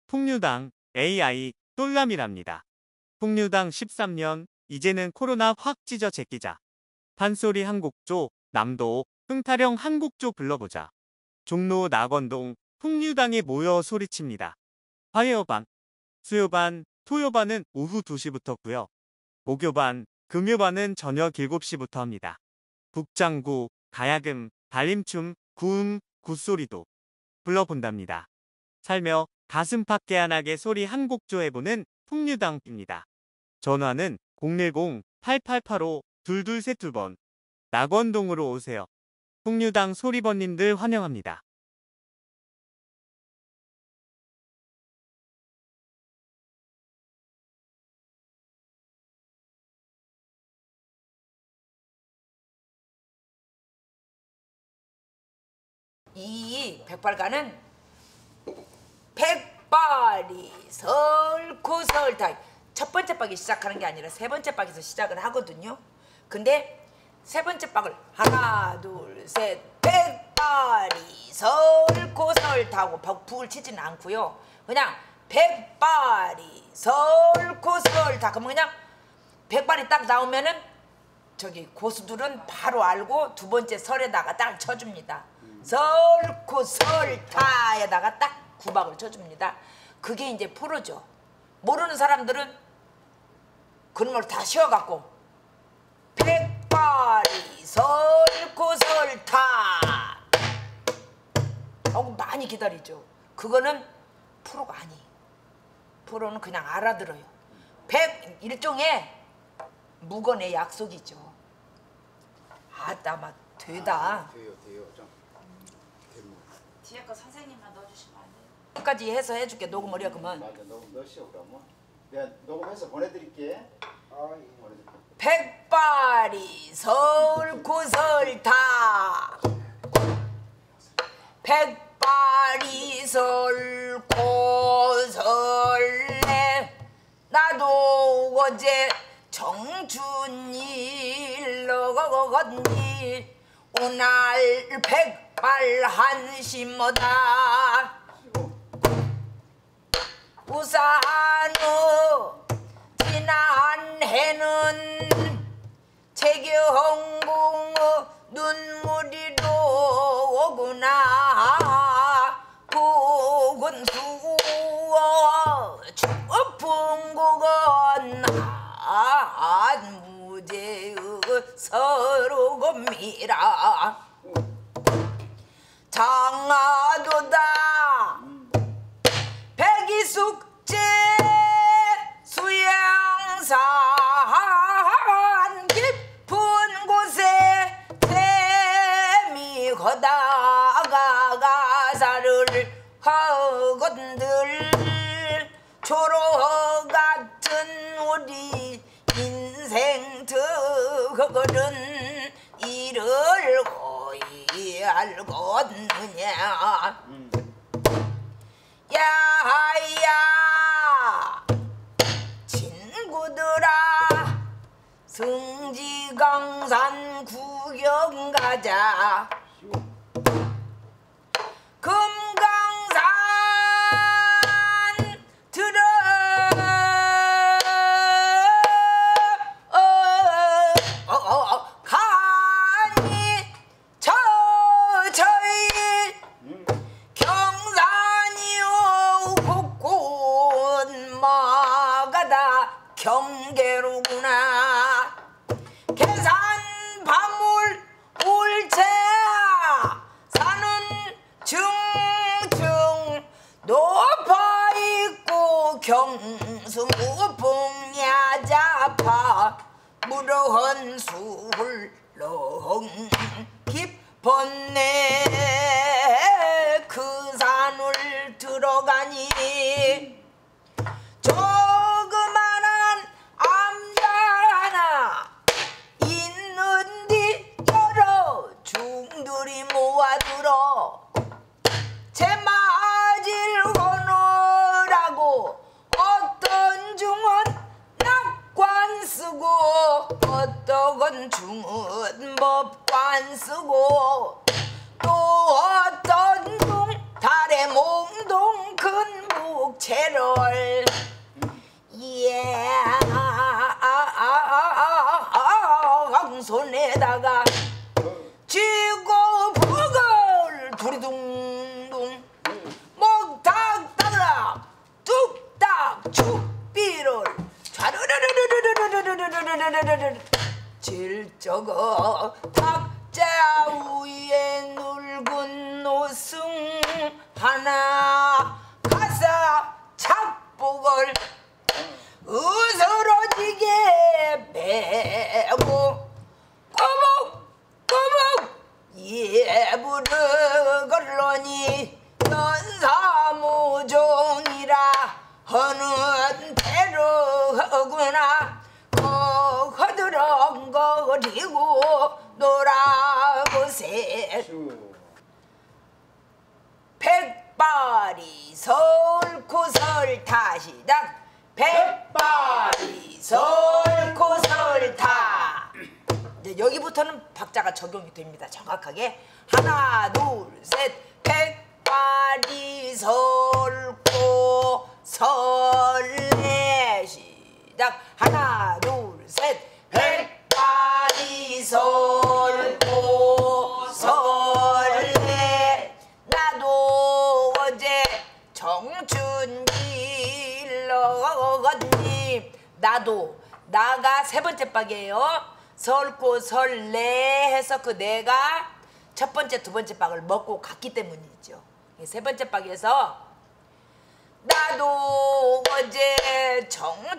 풍류당 AI 똘람이랍니다. 풍류당 13년 이제는 코로나 확 찢어 제끼자. 판소리 한곡조 남도 흥타령 한곡조 불러보자. 종로 낙원동 풍류당에 모여 소리칩니다. 화요반, 수요반, 토요반은 오후 2시부터고요. 목요반, 금요반은 저녁 7시부터 합니다. 북장구, 가야금, 달림춤, 구음, 굿소리도 불러본답니다. 살며 가슴팍 깨안하게 소리 한곡조 해보는 풍류당입니다. 전화는 010-8885-2232번. 낙원동으로 오세요. 풍류당 소리번님들 환영합니다. 이 백발가는 백발이 설고 설다 첫 번째 박이 시작하는 게 아니라 세 번째 박에서 시작을 하거든요. 근데 세 번째 박을 하나 둘 셋 백발이 설고 설다고 북을 치지는 않고요. 그냥 백발이 설고 설다 그러면 그냥 백발이 딱 나오면은 저기 고수들은 바로 알고 두 번째 설에다가 딱 쳐줍니다. 설고 설타에다가 딱 구박을 쳐줍니다. 그게 이제 프로죠. 모르는 사람들은 그런 걸 다 쉬어갖고 백발이 설고 설타 하고 많이 기다리죠. 그거는 프로가 아니. 프로는 그냥 알아들어요. 일종의 무건의 약속이죠. 아따 막 되다. 돼요 좀. 뒤에 거 선생님만 넣어주시면 안 돼요? 끝까지 해서 해줄게. 녹음을 해 그러면. 맞아, 녹음 넣으시오 그러면. 내가 녹음해서 보내드릴게. 보내드릴게. 백발이 설고 설타 백발이 설고 설래 나도 어제 정춘일로 걷니 오날 백발 한심하다 우산후 지난 해는 재경궁 눈물이 오구나 구근수어 추풍국은 무제의 서로금이라 장하도다 백이숙제 수양산 깊은 곳에 샘이 거다가 가사를 하건들 초로 같은 우리 인생 특허는 이를 거의 알겠느냐 야야 친구들아 승지강산 구경 가자 금강산 들어 가니 저저이 경산이요 곳곳마가다 경계로구나 계산 밤물 울채야 산은 중중 높아 있고 경수무풍야 잡아 무르한 술렁 깊었네 그 산을 들어가니 조그만한 암자 하나 있는디 여러 중들이 모아들어 제 맞을 거느라고 어떤 중은 낙관 쓰고 어떤 중은 법관 쓰고 또 어떤 중 달의 몽동 큰 묵 목채를 손에다가 쥐고 북을 두리둥둥 목탁 따라 뚝딱 축비를 좌르르르르르르르르르르르르르 질적어 탁자 위에 늙은 노승 하나 가사 착복을 으스러지게 베고 꼬북꼬북 예부르 걸러니 연사무종이라 하는 대로구나 허드렁거리고 놀아보세 백발이 설코설 타시당 백발이 설코설 타 이제 여기부터는 박자가 적용이 됩니다. 정확하게 하나 둘 셋 백발이 설코 설레 시작 하나 둘 셋 백발이 설코 설레 나도 어제 정춘길러갔니 나도 나가 세 번째 박이에요. 설고 설레 해서 그 내가 첫 번째 두 번째 박을 먹고 갔기 때문이죠. 세 번째 박에서 나도 어제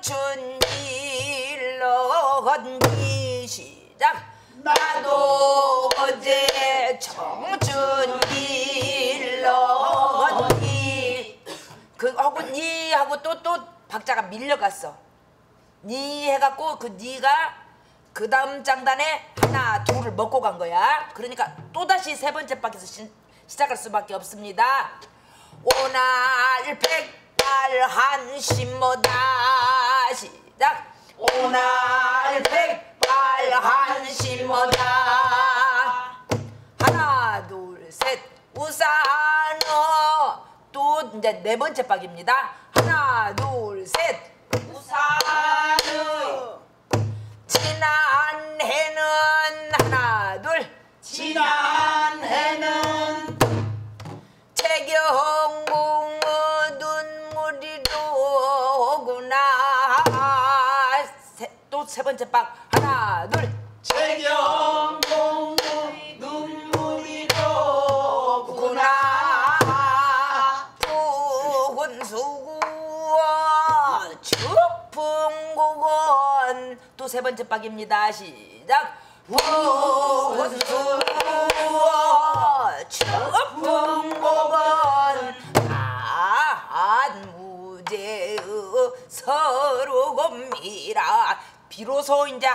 정춘길러갔니 시작 나도 어제 정춘길러갔니 그 하고 니 하고 또 박자가 밀려갔어. 니 해갖고 그 니가 그 다음 장단에 하나 둘을 먹고 간 거야. 그러니까 또다시 세 번째 박에서 시작할 수밖에 없습니다. 오날 백발 한심모다 시작 오날 백발 한심모다 하나 둘 셋 우산어 또 이제 네 번째 박입니다. 하나 둘 셋 우산어 지난 해는 하나 둘 지난 해는 재경궁 눈물이로구나 또 세 번째 박 하나 둘 재경궁 눈물이로구나 푸근 수구원 추풍곡원 또 세 번째 박입니다. 시작 푸근 수구원 추풍곡원 안무제의 서로곰이라 비로소 이제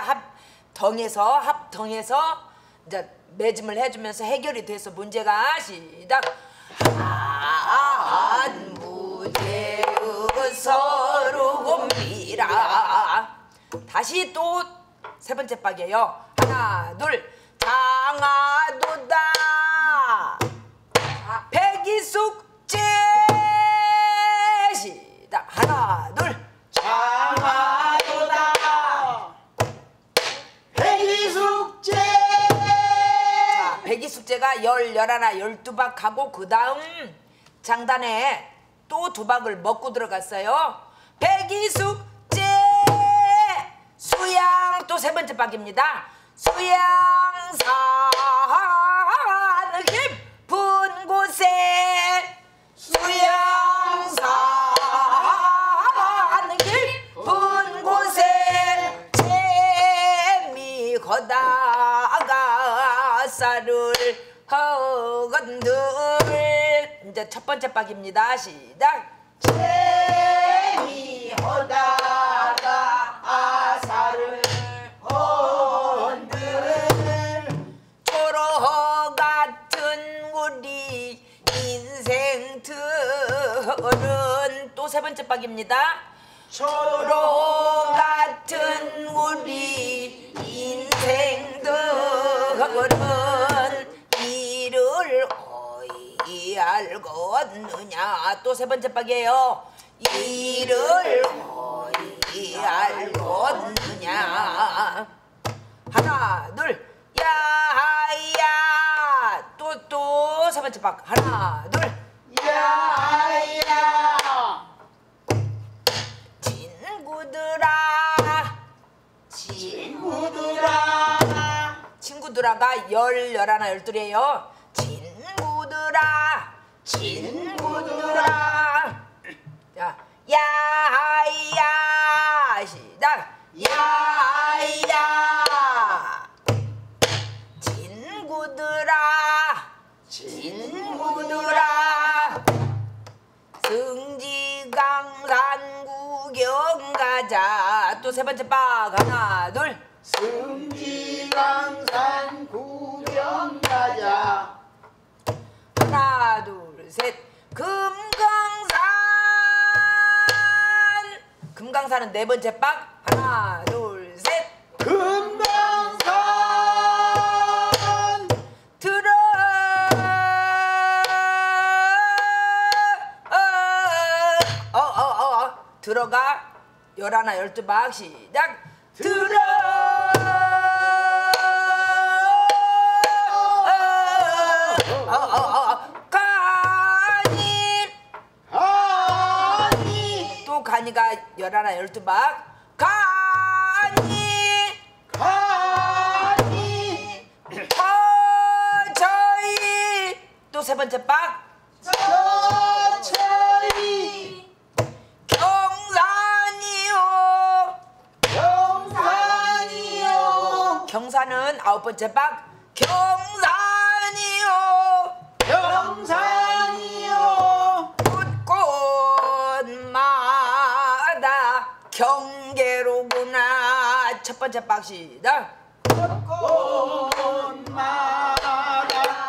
합덩해서 이제 매짐을 해주면서 해결이 돼서 문제가 시작 안무제의 서로곰이라 다시 또 세 번째 박이에요. 하나 둘 장하도다 백이숙제 시작 하나 둘 장하도다 백이숙제 자 백이숙제가 10, 11, 12박 하고 그 다음 장단에 또 두 박을 먹고 들어갔어요. 백이숙제 수양 또 세 번째 박입니다. 수양산 깊은 곳에 수양산 깊은 곳에 재미 거다가 쌀을 허건들 이제 첫 번째 박입니다. 시작 재미 거다가 아사를 헌들 초로 같은 우리 인생들은 또 세 번째 박입니다. 초로 같은 우리 인생들은 이를 알겠느냐. 또 세 번째 박이에요. 이를 어이 알겠느냐. 하나 둘 야야. 또 세 번째 박. 하나 둘 야야. 친구들아가 열하나 열둘이에요. 친구들아. 자, 야야 시작. 야야. 친구들아. 승지강산 구경 가자. 또 세 번째 박. 하나 둘 승지강산 구경 가자. 하나 둘 셋. 금강산은 네 번째 박. 하나 둘 셋. 금강산 들어가 열하나 열두 박 시작. 가니. 또 가니가 열하나 열두 박. 가니. 저희. 또 세 번째 박. 저철이 경산은 아홉 번째 박. 경산이요. 곳곳마다 경계로구나. 첫 번째 박 시작. 곳곳마다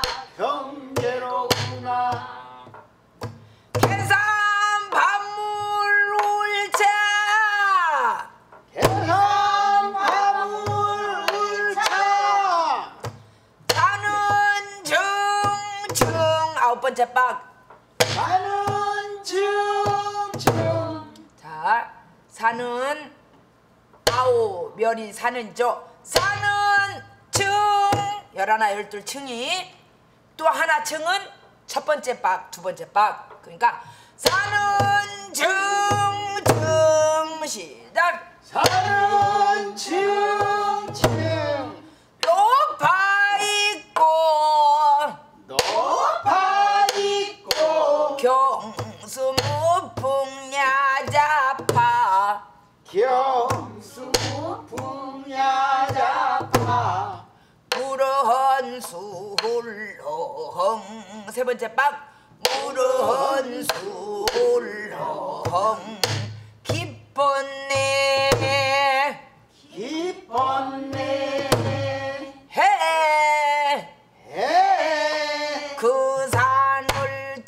경계로구나. 계산 밤물 울자. 아홉 번째 박. 산은 층층. 자, 산은 아홉, 멸이 산은죠. 산은 층 열하나 열둘 층이. 또 하나 층은 첫 번째 박, 두 번째 박. 그러니까 산은 층층 시작. 산은 층층 높아 있고 경수무풍야자파. 경수무풍야자파. 무른수훌렁. 세 번째 박. 무른수훌렁. 기뻤네 해. 그 산을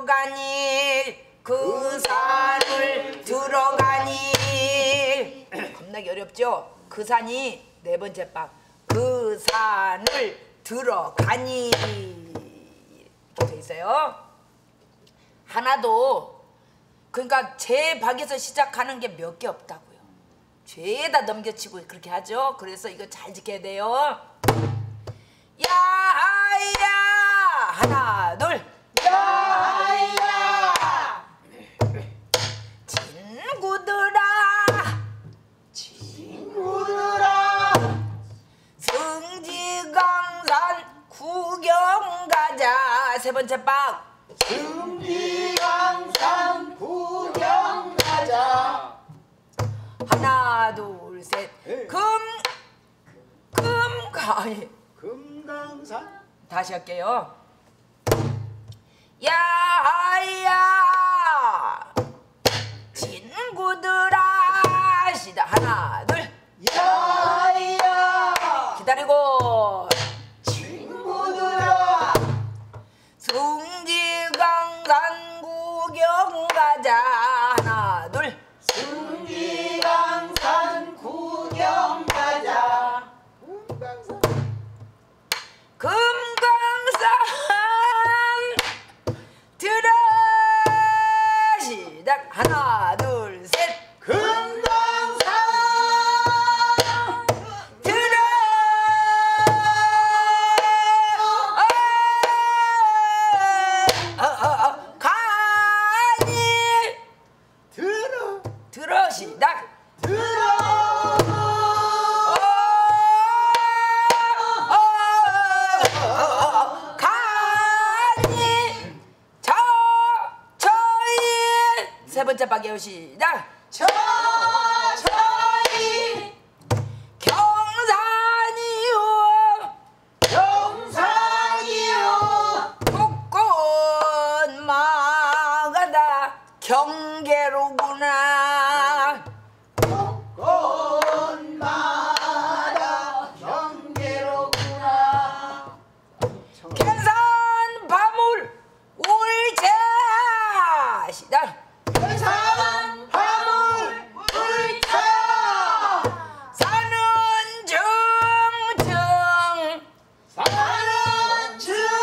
들어가니. 겁나게 어렵죠? 그 산이 네 번째 박. 그 산을 들어가니 이렇게 돼 있어요. 하나도. 그러니까 제 박에서 시작하는 게 몇 개 없다고요. 죄다 넘겨치고 그렇게 하죠. 그래서 이거 잘 지켜야 돼요. 야야. 하나 둘 야야. 친구들아. 승지강산 구경 가자. 세 번째 박. 승지강산 구경 가자. 하나 둘 셋. 금강산. 다시 할게요. 야야. 친구들아 시다. 하나 둘 야야. 기다리고. 친구들아. 승지강산 구경 가자. 하나 둘 승지강산 구경 가자. 금강산. 시작. 하나 둘 셋. 금강산 들어 가니 들어 시작. 가니 저희 세 번째 박이요 시작. 천천히 경산이요 경산이요 곳곳마다 경계로구나. 곳마다 경계로구나. 계산 밤을 울자 시작. 계산 밤을 울자 산은 정정 산은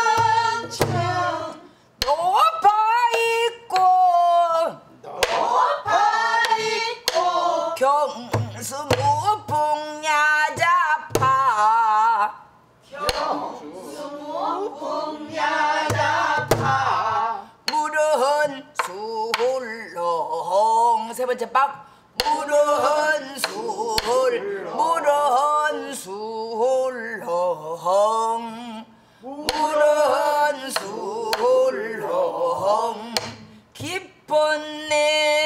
층층 높아 있고 높아 있고 경수무풍야자파 풍야자파 물은 술렁 세 번째 박. 물은 술렁 물은 술렁 깊었네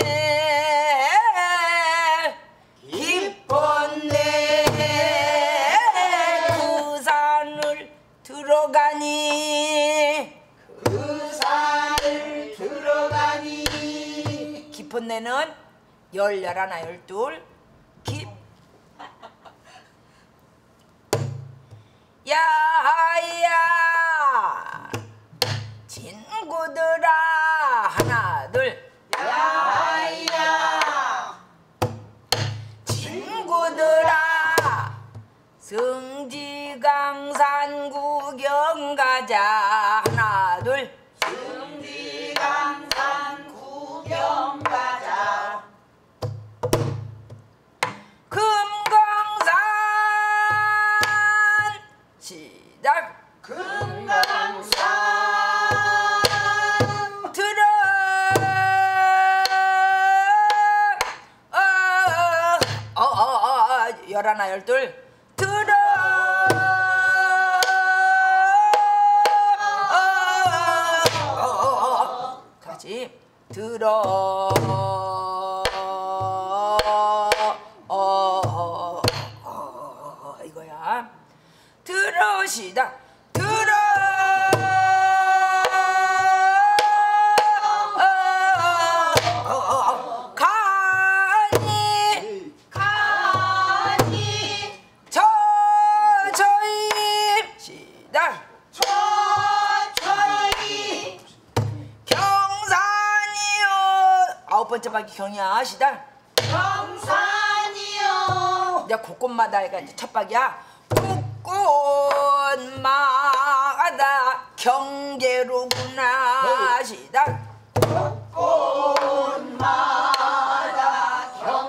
그 산을 들어가니 그 산을 들어가니 깊었네는 열하나 열둘 깊 야야 친구들아 하나 둘 야야 친구들아 성지강산 구경 가자 하나 둘 승지강산 구경 가자 금강산 시작. 금강산 들어 열하나 열둘 들어 다시 들어 이거야. 들으시다 들어 가니 저희 시작. 천천히 경산이요 아홉 번째 박이 경이야 시작. 경산이요 이제 곳곳마다 이제 첫 박이야. 곳곳마다 경계로구나 시작. 곳마다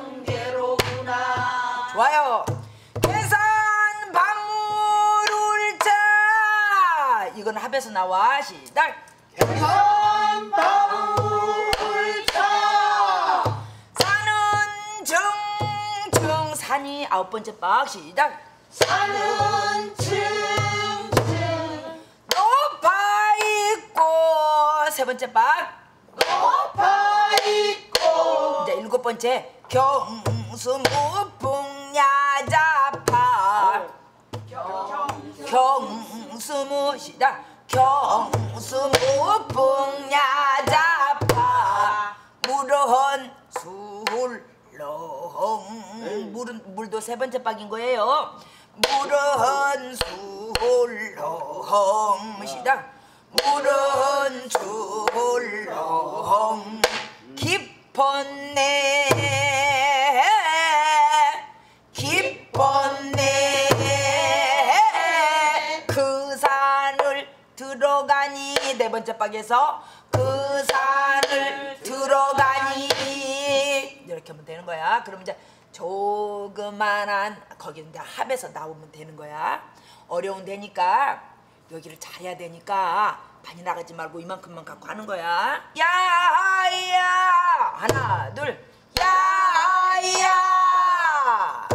경계로구나 좋아요. 계산 방울 울자 이건 합에서 나와 시작. 계산 방울자 산은 정정 산이 아홉 번째 박 시작. 산은 층층 높아 있고 세 번째 박. 높아 있고 이제 일곱 번째 경수무풍야자파 경수무 시작. 경수무풍야자파 물은 술렁 물도 세 번째 박인 거예요. 물은 술렁 시작. 물은 술렁 깊었네 그 산을 들어가니 네 번째 박에서 그 산을 들어가니 거야. 그럼 이제 조그만한 거기 이제 합에서 나오면 되는 거야. 어려운 데니까 여기를 잘해야 되니까 많이 나가지 말고 이만큼만 갖고 하는 거야. 야야 하나 둘 야야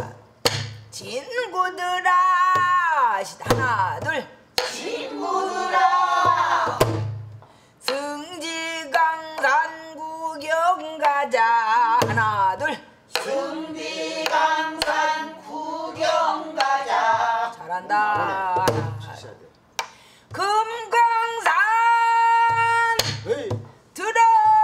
친구들아 하나 둘 친구들아 승지강산 구경 가자 하나 둘 승지강산 구경 가자. 잘한다. 주셔야 돼. 금강산 에이. 들어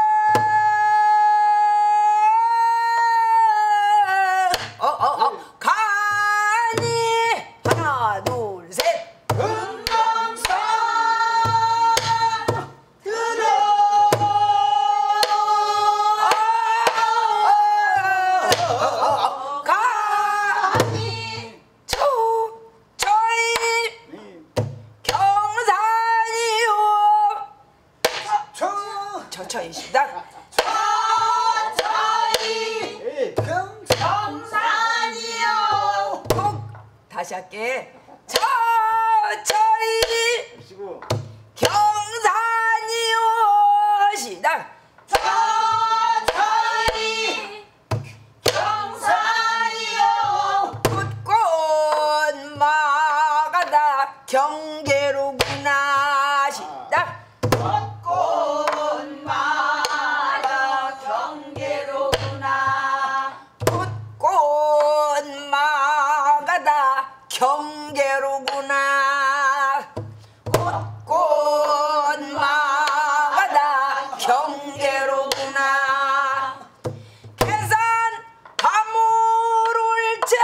가니 하나 둘 셋 금강산 들어 가니 저희 네. 경산이요 청. 저희 시작 저희 에이. 금강산이요. 꼭 다시 할게 저희 보시고. 경산이요 시작 저희 경산이요. 꽃꽃마가다 경계로구나 시작 꽃마다 경계로구나. 꽃꽃마가다 경계로구나 꽃꽃마가다 경계로구나 계산 화물을 자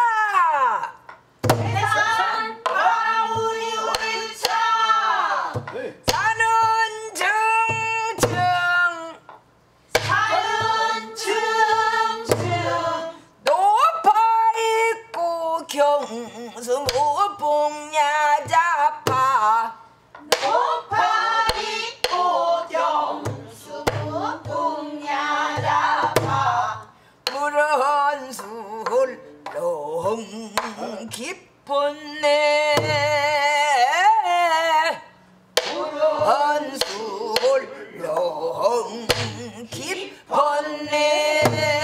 대산 마우리 울차. 네. 사는 증증 사는 증증 높아 있고 경수 무봉야 잡아 높아 있고 경수무 동야라파. 물은 술렁 깊었네 물은 술렁 깊었네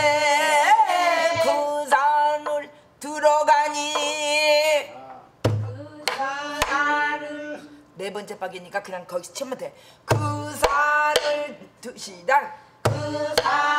그 산을 들어가니 네 번째 박이니까 그냥 거기서 치면 돼. 그 산을 시작. 그 산